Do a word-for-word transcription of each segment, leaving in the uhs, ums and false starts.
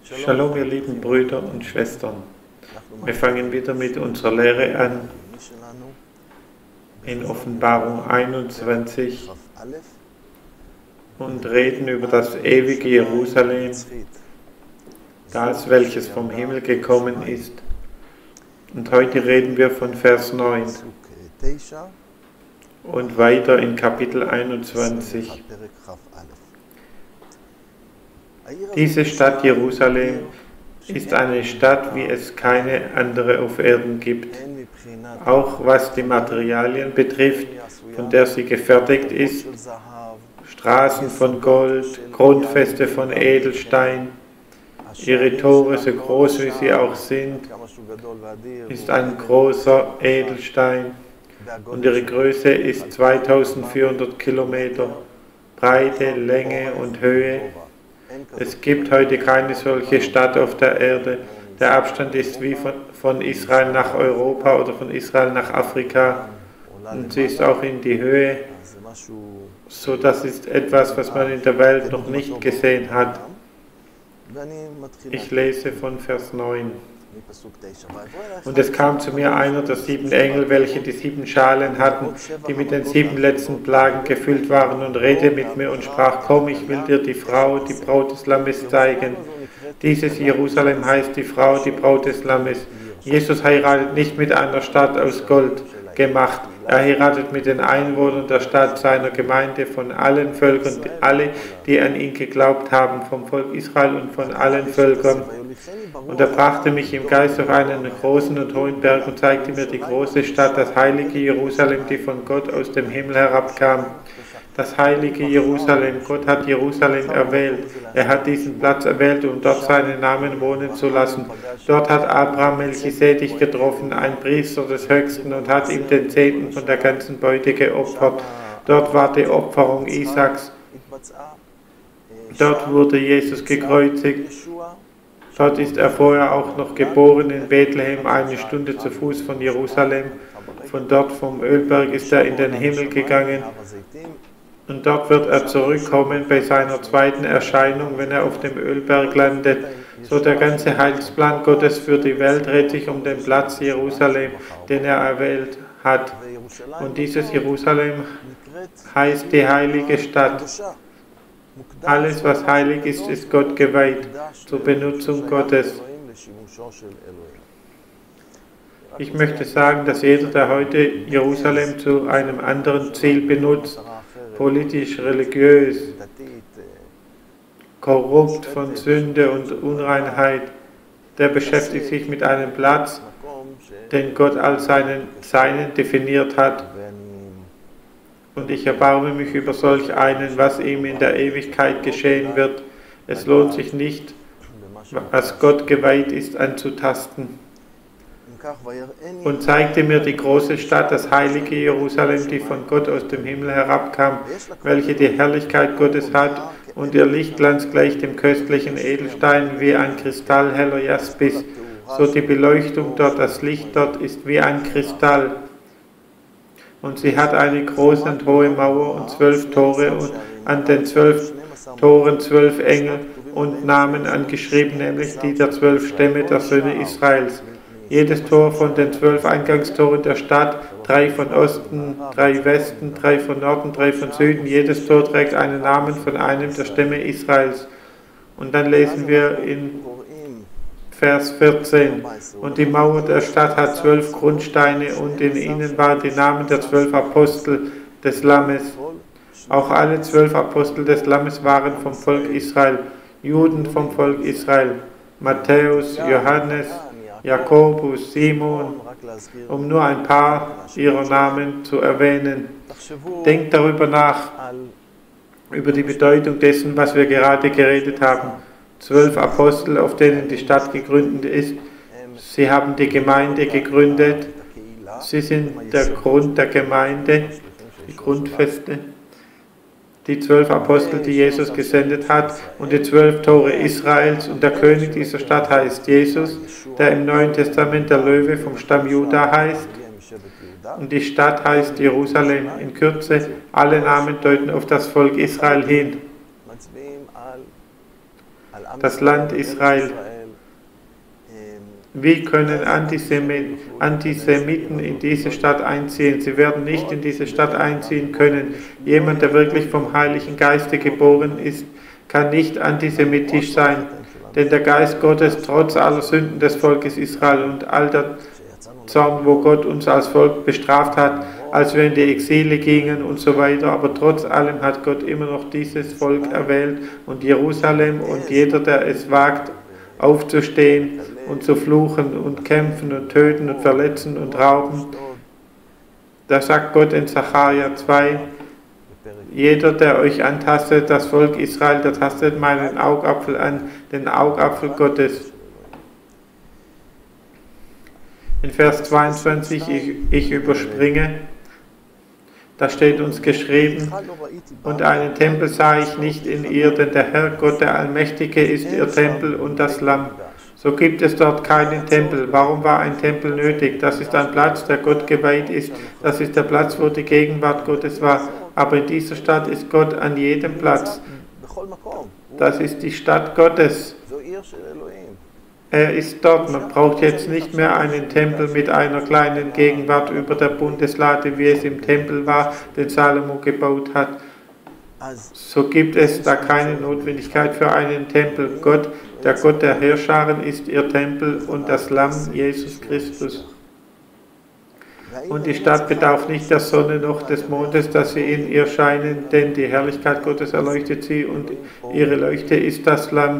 Shalom, ihr lieben Brüder und Schwestern. Wir fangen wieder mit unserer Lehre an in Offenbarung einundzwanzig und reden über das ewige Jerusalem, das welches vom Himmel gekommen ist. Und heute reden wir von Vers neun und weiter in Kapitel einundzwanzig. Diese Stadt Jerusalem ist eine Stadt, wie es keine andere auf Erden gibt. Auch was die Materialien betrifft, von der sie gefertigt ist, Straßen von Gold, Grundfeste von Edelstein, ihre Tore, so groß wie sie auch sind, ist ein großer Edelstein und ihre Größe ist zweitausendvierhundert Kilometer, Breite, Länge und Höhe. Es gibt heute keine solche Stadt auf der Erde. Der Abstand ist wie von, von Israel nach Europa oder von Israel nach Afrika. Und sie ist auch in die Höhe. So, das ist etwas, was man in der Welt noch nicht gesehen hat. Ich lese von Vers neun. Und es kam zu mir einer der sieben Engel, welche die sieben Schalen hatten, die mit den sieben letzten Plagen gefüllt waren, und redete mit mir und sprach: Komm, ich will dir die Frau, die Braut des Lammes, zeigen. Dieses Jerusalem heißt die Frau, die Braut des Lammes. Jesus heiratet nicht mit einer Stadt aus Gold gemacht. Er heiratet mit den Einwohnern der Stadt, seiner Gemeinde, von allen Völkern, alle, die an ihn geglaubt haben, vom Volk Israel und von allen Völkern. Und er brachte mich im Geist auf einen großen und hohen Berg und zeigte mir die große Stadt, das heilige Jerusalem, die von Gott aus dem Himmel herabkam. Das heilige Jerusalem, Gott hat Jerusalem erwählt. Er hat diesen Platz erwählt, um dort seinen Namen wohnen zu lassen. Dort hat Abraham Melchisedech getroffen, ein Priester des Höchsten, und hat ihm den Zehnten von der ganzen Beute geopfert. Dort war die Opferung Isaaks. Dort wurde Jesus gekreuzigt. Dort ist er vorher auch noch geboren, in Bethlehem, eine Stunde zu Fuß von Jerusalem. Von dort vom Ölberg ist er in den Himmel gegangen. Und dort wird er zurückkommen bei seiner zweiten Erscheinung, wenn er auf dem Ölberg landet. So der ganze Heilsplan Gottes für die Welt dreht sich um den Platz Jerusalem, den er erwählt hat. Und dieses Jerusalem heißt die heilige Stadt. Alles, was heilig ist, ist Gott geweiht, zur Benutzung Gottes. Ich möchte sagen, dass jeder, der heute Jerusalem zu einem anderen Ziel benutzt, politisch, religiös, korrupt von Sünde und Unreinheit, der beschäftigt sich mit einem Platz, den Gott als seinen, seinen definiert hat. Und ich erbarme mich über solch einen, was ihm in der Ewigkeit geschehen wird. Es lohnt sich nicht, was Gott geweiht ist, anzutasten. Und zeigte mir die große Stadt, das heilige Jerusalem, die von Gott aus dem Himmel herabkam, welche die Herrlichkeit Gottes hat, und ihr Lichtglanz gleicht dem köstlichen Edelstein wie ein kristallheller Jaspis. So die Beleuchtung dort, das Licht dort ist wie ein Kristall. Und sie hat eine große und hohe Mauer und zwölf Tore, und an den zwölf Toren zwölf Engel und Namen angeschrieben, nämlich die der zwölf Stämme der Söhne Israels. Jedes Tor von den zwölf Eingangstoren der Stadt, drei von Osten, drei Westen, drei von Norden, drei von Süden, jedes Tor trägt einen Namen von einem der Stämme Israels. Und dann lesen wir in Vers vierzehn, und die Mauer der Stadt hat zwölf Grundsteine, und in ihnen waren die Namen der zwölf Apostel des Lammes. Auch alle zwölf Apostel des Lammes waren vom Volk Israel, Juden vom Volk Israel, Matthäus, Johannes, Jakobus, Simon, um nur ein paar ihrer Namen zu erwähnen. Denkt darüber nach, über die Bedeutung dessen, was wir gerade geredet haben. Zwölf Apostel, auf denen die Stadt gegründet ist. Sie haben die Gemeinde gegründet. Sie sind der Grund der Gemeinde, die Grundfeste. Die zwölf Apostel, die Jesus gesendet hat, und die zwölf Tore Israels, und der König dieser Stadt heißt Jesus, der im Neuen Testament der Löwe vom Stamm Juda heißt, und die Stadt heißt Jerusalem. In Kürze, alle Namen deuten auf das Volk Israel hin. das Land Israel. Wie können Antisemiten in diese Stadt einziehen? Sie werden nicht in diese Stadt einziehen können. Jemand, der wirklich vom Heiligen Geiste geboren ist, kann nicht antisemitisch sein. Denn der Geist Gottes, trotz aller Sünden des Volkes Israel und all der Zorn, wo Gott uns als Volk bestraft hat, als wir in die Exile gingen und so weiter, aber trotz allem hat Gott immer noch dieses Volk erwählt und Jerusalem, und jeder, der es wagt, aufzustehen und zu fluchen und kämpfen und töten und verletzen und rauben. Da sagt Gott in Sacharja zwei, jeder, der euch antastet, das Volk Israel, der tastet meinen Augapfel an, den Augapfel Gottes. In Vers zweiundzwanzig, ich, ich überspringe, da steht uns geschrieben, und einen Tempel sah ich nicht in ihr, denn der Herr Gott, der Allmächtige, ist ihr Tempel und das Lamm. So gibt es dort keinen Tempel. Warum war ein Tempel nötig? Das ist ein Platz, der Gott geweiht ist. Das ist der Platz, wo die Gegenwart Gottes war. Aber in dieser Stadt ist Gott an jedem Platz. Das ist die Stadt Gottes. Er ist dort. Man braucht jetzt nicht mehr einen Tempel mit einer kleinen Gegenwart über der Bundeslade, wie es im Tempel war, den Salomo gebaut hat. So gibt es da keine Notwendigkeit für einen Tempel. Gott, der Gott der Heerscharen, ist ihr Tempel und das Lamm, Jesus Christus. Und die Stadt bedarf nicht der Sonne noch des Mondes, dass sie in ihr scheinen, denn die Herrlichkeit Gottes erleuchtet sie und ihre Leuchte ist das Lamm.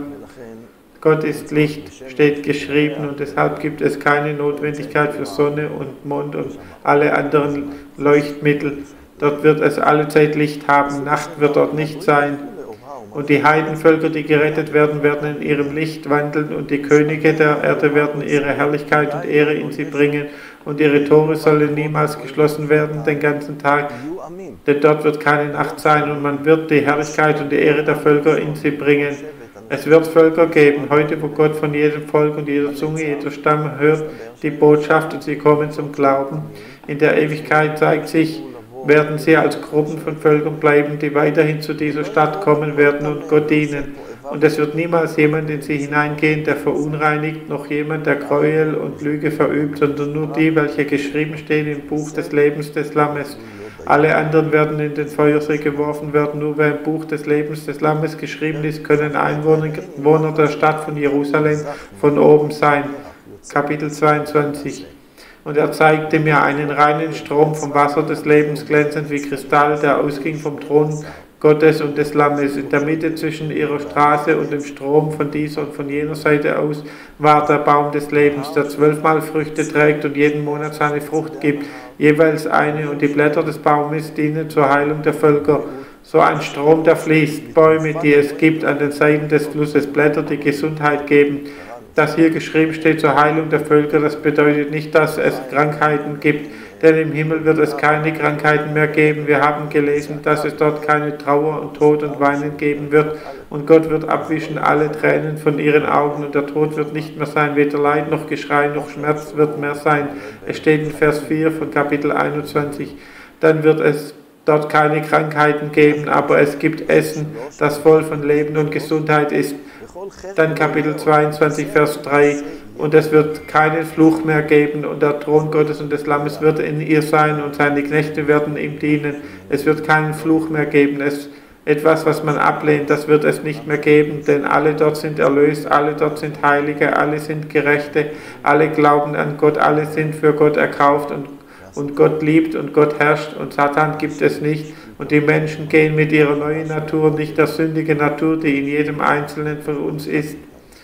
Gott ist Licht, steht geschrieben, und deshalb gibt es keine Notwendigkeit für Sonne und Mond und alle anderen Leuchtmittel. Dort wird es allezeit Licht haben, Nacht wird dort nicht sein. Und die Heidenvölker, die gerettet werden, werden in ihrem Licht wandeln, und die Könige der Erde werden ihre Herrlichkeit und Ehre in sie bringen, und ihre Tore sollen niemals geschlossen werden den ganzen Tag, denn dort wird keine Nacht sein, und man wird die Herrlichkeit und die Ehre der Völker in sie bringen. Es wird Völker geben, heute, wo Gott von jedem Volk und jeder Zunge, jeder Stamm hört die Botschaft, und sie kommen zum Glauben. In der Ewigkeit zeigt sich, werden sie als Gruppen von Völkern bleiben, die weiterhin zu dieser Stadt kommen werden und Gott dienen. Und es wird niemals jemand in sie hineingehen, der verunreinigt, noch jemand, der Gräuel und Lüge verübt, sondern nur die, welche geschrieben stehen im Buch des Lebens des Lammes. Alle anderen werden in den Feuersee geworfen werden. Nur wer im Buch des Lebens des Lammes geschrieben ist, können Einwohner der Stadt von Jerusalem von oben sein. Kapitel zweiundzwanzig. Und er zeigte mir einen reinen Strom vom Wasser des Lebens, glänzend wie Kristall, der ausging vom Thron Gottes und des Lammes. In der Mitte zwischen ihrer Straße und dem Strom von dieser und von jener Seite aus war der Baum des Lebens, der zwölfmal Früchte trägt und jeden Monat seine Frucht gibt, jeweils eine, und die Blätter des Baumes dienen zur Heilung der Völker. So ein Strom, der fließt, Bäume, die es gibt an den Seiten des Flusses, Blätter, die Gesundheit geben. Das hier geschrieben steht zur Heilung der Völker, das bedeutet nicht, dass es Krankheiten gibt, denn im Himmel wird es keine Krankheiten mehr geben. Wir haben gelesen, dass es dort keine Trauer und Tod und Weinen geben wird, und Gott wird abwischen alle Tränen von ihren Augen, und der Tod wird nicht mehr sein, weder Leid noch Geschrei noch Schmerz wird mehr sein. Es steht in Vers vier von Kapitel einundzwanzig, dann wird es dort keine Krankheiten geben, aber es gibt Essen, das voll von Leben und Gesundheit ist. Dann Kapitel zweiundzwanzig, Vers drei, und es wird keinen Fluch mehr geben, und der Thron Gottes und des Lammes wird in ihr sein, und seine Knechte werden ihm dienen. Es wird keinen Fluch mehr geben. Es, etwas, was man ablehnt, das wird es nicht mehr geben, denn alle dort sind erlöst, alle dort sind Heilige, alle sind Gerechte, alle glauben an Gott, alle sind für Gott erkauft, und, und Gott liebt und Gott herrscht, und Satan gibt es nicht. Und die Menschen gehen mit ihrer neuen Natur, nicht der sündigen Natur, die in jedem Einzelnen von uns ist.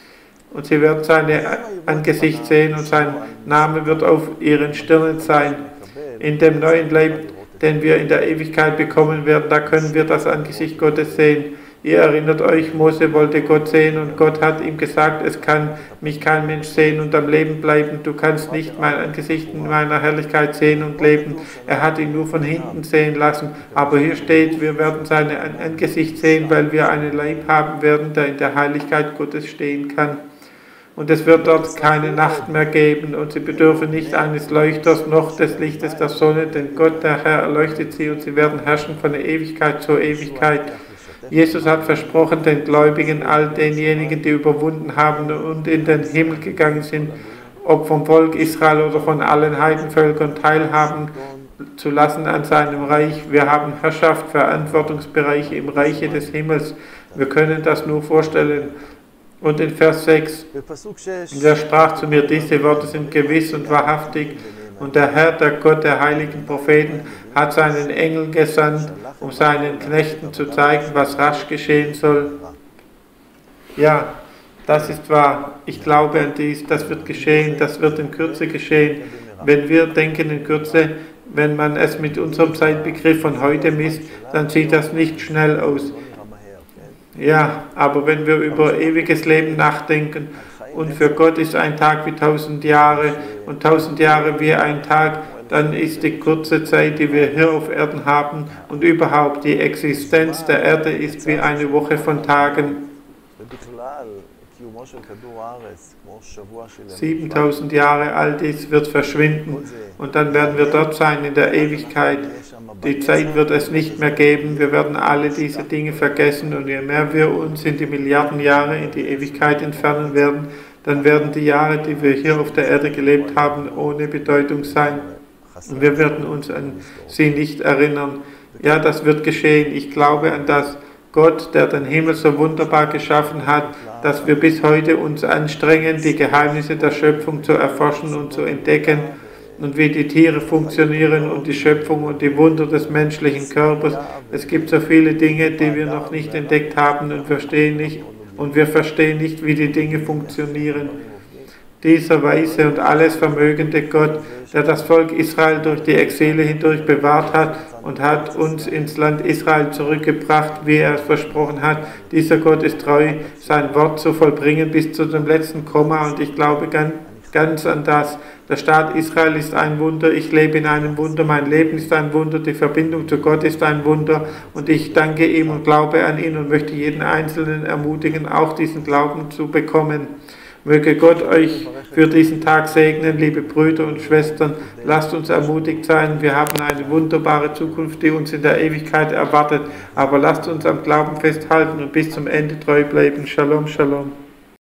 Und sie werden sein Angesicht sehen, und sein Name wird auf ihren Stirnen sein. In dem neuen Leib, den wir in der Ewigkeit bekommen werden, da können wir das Angesicht Gottes sehen. Ihr erinnert euch, Mose wollte Gott sehen, und Gott hat ihm gesagt, es kann mich kein Mensch sehen und am Leben bleiben. Du kannst nicht mein Angesicht in meiner Herrlichkeit sehen und leben. Er hat ihn nur von hinten sehen lassen. Aber hier steht, wir werden sein Angesicht sehen, weil wir einen Leib haben werden, der in der Heiligkeit Gottes stehen kann. Und es wird dort keine Nacht mehr geben, und sie bedürfen nicht eines Leuchters noch des Lichtes der Sonne, denn Gott, der Herr, erleuchtet sie, und sie werden herrschen von der Ewigkeit zur Ewigkeit. Jesus hat versprochen, den Gläubigen, all denjenigen, die überwunden haben und in den Himmel gegangen sind, ob vom Volk Israel oder von allen Heidenvölkern, teilhaben zu lassen an seinem Reich. Wir haben Herrschaft, Verantwortungsbereiche im Reiche des Himmels. Wir können das nur vorstellen. Und in Vers sechs, und er sprach zu mir, diese Worte sind gewiss und wahrhaftig. Und der Herr, der Gott der heiligen Propheten, hat seinen Engel gesandt, um seinen Knechten zu zeigen, was rasch geschehen soll. Ja, das ist wahr. Ich glaube an dies, das wird geschehen, das wird in Kürze geschehen. Wenn wir denken in Kürze, wenn man es mit unserem Zeitbegriff von heute misst, dann sieht das nicht schnell aus. Ja, aber wenn wir über ewiges Leben nachdenken und für Gott ist ein Tag wie tausend Jahre und tausend Jahre wie ein Tag, dann ist die kurze Zeit, die wir hier auf Erden haben und überhaupt die Existenz der Erde ist wie eine Woche von Tagen. siebentausend Jahre all dies wird verschwinden und dann werden wir dort sein in der Ewigkeit. Die Zeit wird es nicht mehr geben, wir werden alle diese Dinge vergessen und je mehr wir uns in die Milliarden Jahre in die Ewigkeit entfernen werden, dann werden die Jahre, die wir hier auf der Erde gelebt haben, ohne Bedeutung sein und wir werden uns an sie nicht erinnern. Ja, das wird geschehen, ich glaube an das. Gott, der den Himmel so wunderbar geschaffen hat, dass wir bis heute uns anstrengen, die Geheimnisse der Schöpfung zu erforschen und zu entdecken und wie die Tiere funktionieren und die Schöpfung und die Wunder des menschlichen Körpers. Es gibt so viele Dinge, die wir noch nicht entdeckt haben und verstehen nicht, und wir verstehen nicht, wie die Dinge funktionieren. Dieser weise und alles vermögende Gott, der das Volk Israel durch die Exile hindurch bewahrt hat und hat uns ins Land Israel zurückgebracht, wie er es versprochen hat. Dieser Gott ist treu, sein Wort zu vollbringen bis zu dem letzten Komma und ich glaube ganz, ganz an das. Der Staat Israel ist ein Wunder, ich lebe in einem Wunder, mein Leben ist ein Wunder, die Verbindung zu Gott ist ein Wunder und ich danke ihm und glaube an ihn und möchte jeden Einzelnen ermutigen, auch diesen Glauben zu bekommen. Möge Gott euch für diesen Tag segnen, liebe Brüder und Schwestern. Lasst uns ermutigt sein. Wir haben eine wunderbare Zukunft, die uns in der Ewigkeit erwartet. Aber lasst uns am Glauben festhalten und bis zum Ende treu bleiben. Shalom, Shalom.